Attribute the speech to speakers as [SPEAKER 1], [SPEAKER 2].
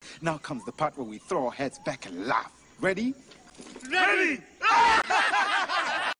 [SPEAKER 1] Now comes the part where we throw our heads back and laugh. Ready?
[SPEAKER 2] Ready!